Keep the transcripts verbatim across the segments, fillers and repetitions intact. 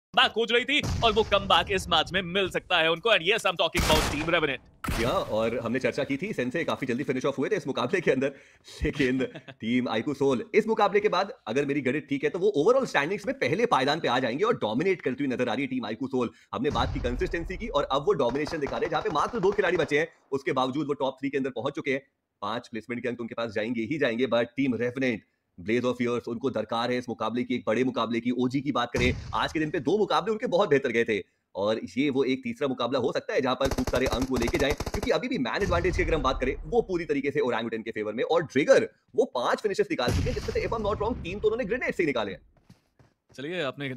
Back खोज रही थी और वो कमबैक इस मैच में मिल सकता है उनको। And yes I am talking about team Revenant. या और हमने चर्चा की थी सेंसे काफी जल्दी फिनिश ऑफ हुए थे इस मुकाबले के अंदर, लेकिन टीम आईकू सोल इस मुकाबले के बाद अगर मेरी गणित ठीक है तो वो ओवरऑल स्टैंडिंग्स में पहले पायदान पे आ जाएंगे और डोमिनेट करती हुई नजर आ रही है टीम आईकू सोल। हमने बात की कंसिस्टेंसी की और अब वो डोमिनेशन दिखा रहे हैं जहां पे मात्र दो खिलाड़ी बचे हैं, उसके बावजूद वो टॉप थ्री के अंदर पहुंच चुके हैं। पांच प्लेसमेंट के अंक उनके पास जाएंगे ही जाएंगे, but team Revenant blaze of years उनको दरकार है इस मुकाबले की, एक बड़े मुकाबले की। ओजी की बात करें, आज के दिन पे दो मुकाबले उनके बहुत बेहतर गए थे और ये वो एक तीसरा मुकाबला हो सकता है जहां पर खूब सारे अंक वो लेके जाएं, क्योंकि अभी भी मैन एडवांटेज की अगर हम बात करें वो पूरी तरीके से ओरंगुटन के फेवर में। और ट्रिगर वो पांच फिनिशेस निकाल चुके हैं, जिसमें से if I am not wrong तीन तो उन्होंने ग्रेनेड से निकाले हैं। चलिए आपने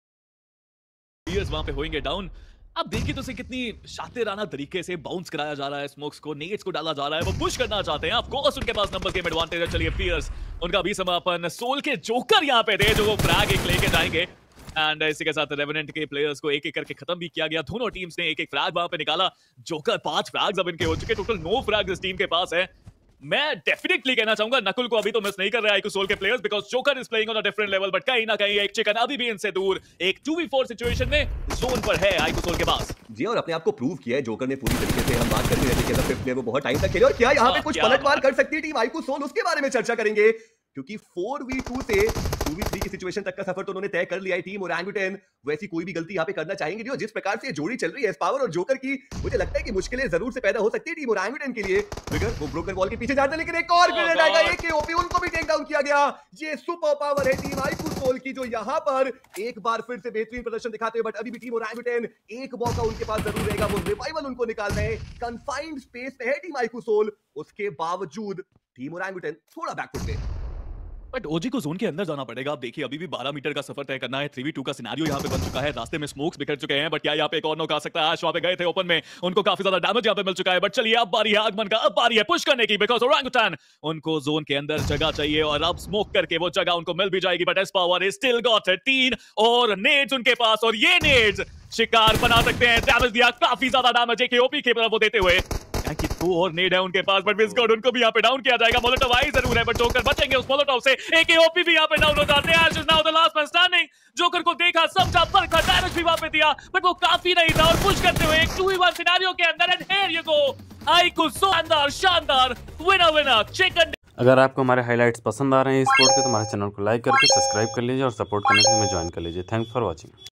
वहां पे होंगे डाउन। अब देखिए तो से कितनी शातिराना तरीके से बाउंस कराया जा रहा है, स्मोक्स को नेट्स को डाला जा रहा है, वो पुश करना चाहते हैं। ऑफ कोर्स उनके पास नंबर गेम एडवांटेज है। चलिए फियर्स उनका भी समापन, सोल के जोकर यहां पे थे जो वो फ्रैग एक लेके जाएंगे। एंड इसी के साथ रेवेनेंट के प्लेयर्स को एक एक करके खत्म भी किया गया। दोनों टीम्स ने एक एक फ्रैग वहां पे निकाला। जोकर पांच फ्रैग्स अब इनके हो चुके, टोटल नौ फ्रैग्स इस टीम के पास है। मैं डेफिनेटली कहना चाहूंगा नकुल को अभी तो मिस नहीं कर रहा है आईकू सोल के players, because joker is playing on a different level. But कहीं ना कहीं एक चिकन अभी भी इनसे दूर, एक टू वी फोर सिचुएशन में जोन पर है आईकू सोल के पास। जी, और अपने आप को प्रूव किया है जोकर ने पूरी तरीके से। हम बात कर रहे थे कि फिफ्थ प्लेयर वो बहुत टाइम तक खेले और क्या यहाँ पे कुछ पलटवार कर सकती है टीम आईकू सोल, उसके बारे में चर्चा करेंगे, क्योंकि फोर वी टू से टू वी थ्री की सिचुएशन तक का सफर तो उन्होंने तय कर लिया है। टीम ओरंगुटन वैसी कोई भी गलती यहाँ पे करना चाहेंगे नहीं, और जिस प्रकार से ये जोड़ी चल रही है पावर और जोकर की, मुझे लगता है कि मुश्किलें जरूर से पैदा हो सकती है टीम ओरंगुटन के लिए। ट्रिगर वो ब्रोकन वॉल के पीछे जाते हैं, लेकिन एक और ग्रेनेड आएगा, एक के ओपी उनको भी टेक डाउन किया गया। ये सुपर पावर है टीम आईकू सोल की, जो यहाँ पर एक बार फिर से बेहतरीन प्रदर्शन दिखाते हैं। बट अभी भी टीम ओरंगुटन एक मौका उनके पास जरूर रहेगा, वो रिवाइवल उनको निकालना है। कन्फाइंड स्पेस में है टीम आईकू सोल, उसके बावजूद टीम ओरंगुटन थोड़ा बैकफुट पे। बट ओजी को जोन के अंदर जाना पड़ेगा। अब देखिए अभी भी बारह मीटर का सफर तय करना है। थ्री वी टू का सिनेरियो यहाँ पे बन चुका है, रास्ते में स्मोक्स बिखर चुके हैं। बट क्या यहाँ पे एक और नॉक आ सकता है? आज वहां पे गए थे ओपन में, उनको काफी ज्यादा डैमेज यहाँ पे मिल चुका है। बट चलिए अब बारी है आगमन का, अब बारी है पुश करने की, बिकॉज ओरंगुटन उनको जोन के अंदर जगह चाहिए और अब स्मोक करके वो जगह उनको मिल भी जाएगी। But ace power is still got तीन और नेड्स उनके पास, और ये नेड्स शिकार बना सकते हैं। डैमेज दिया, काफी ज्यादा डैमेज एक ओपी के तरफ वो देते हुए, कि दो और नेड है उनके पास। बट विस्कॉट उनको भी यहाँ पे डाउन किया जाएगा। मोलोटोव आई जरूर है, बट जोकर बचेंगे उस मोलोटोव से। एक ओपी भी यहाँ पे डाउन हो जाते हैं। Ash is now the last man standing. Joker को देखा, समझा, परखा, डैमेज भी वहां पे दिया, बट वो काफी नहीं था। और पुश करते हुए एक टू वी वन सिनेरियो के अंदर, and here you go iQOO soul, शानदार शानदार विनर विनर चिकन। अगर आपको हमारे हाइलाइट्स पसंद आ रहे हैं स्पोर्ट के, तो हमारे चैनल को लाइक करके सब्सक्राइब कर लीजिए और सपोर्ट करने के लिए ज्वाइन कर लीजिए। Thanks for watching.